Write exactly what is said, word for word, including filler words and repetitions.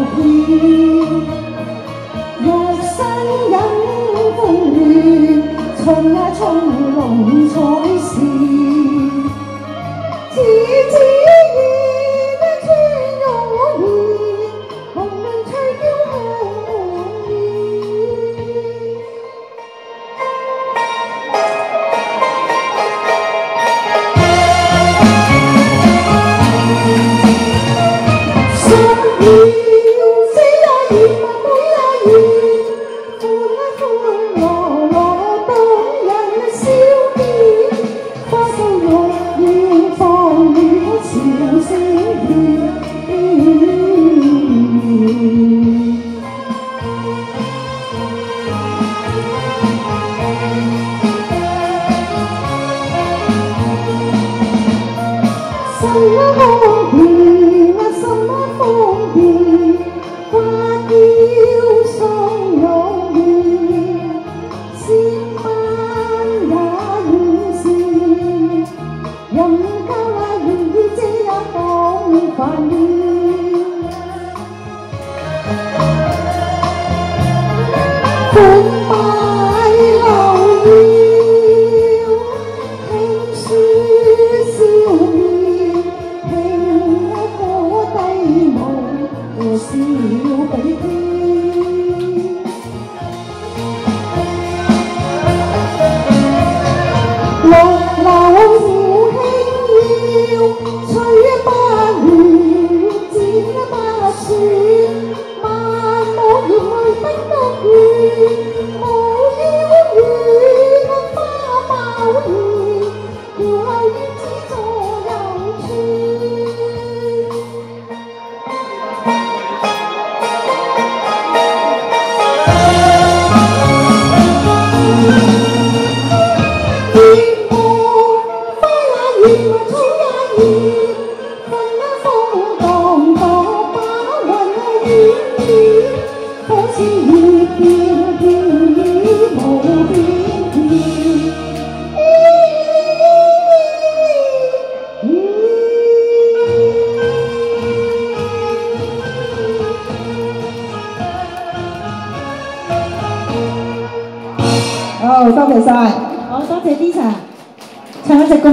飄。若身隱風亂，春呀從龍彩事。只知願穿玉衣，紅鸞翠雕香煙。什麼方便啊？什麼方便？花雕鬆玉面，千蚊也願是。任教那願意這也當飯面。款擺留腰，聽書笑面。笑比天，綠柳扶輕腰，吹不亂，剪不算，萬無言淚不得怨，無腰軟花爆現，搖流於只座遊村。好，多謝晒。好，多謝 Lisa 唱一隻歌。